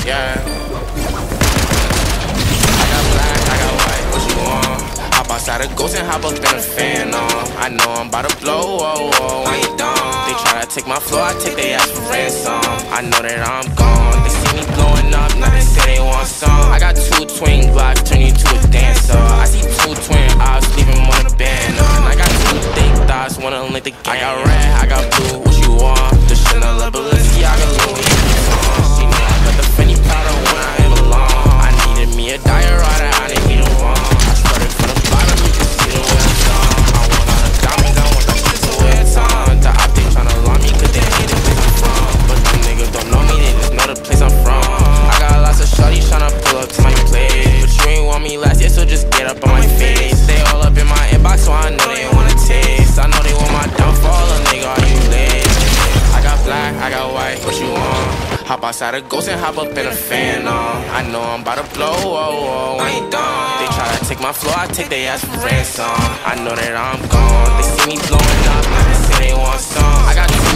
yeah. I got black, I got white, what you want? Hop outside a ghost and hop up in a fan, I know I'm about to blow, whoa, whoa, when you done. They try to take my flow, I take they ass for ransom. I know that I'm gone, they see me blowing up, now they say they want some. I got 2 twin Glocks, turn you to a dancer. I see 2 twin eyes, leave him on the band. And I got 2 thick thighs, wanna link the game. I got red, I got blue, what you want? The Chanel, Balenciaga, Louis Vuitton. She know I got the Fendi powder when I ain't alone. I needed me a diorama, I didn't need a one. I started from the bottom, you can see the way I'm done. I want all the diamonds, I want that shit to wear time. The op, they tryna lie me, cause they hate the place I'm from. But them niggas don't know me, they just know the place I'm from. I got lots of shorties tryna pull up to my place. But you ain't want me last year, so just get up on my face. They all up in my inbox, so I know they wanna taste. I know they want my downfall, a nigga, are you late? I got black, I got white, what you want? Hop outside a ghost and hop up in a fan, I know I'm about to blow, whoa, whoa, when you done. They try to take my flow, I take they ass for ransom. I know that I'm gone, they see me blowing up, now they say they want some. I got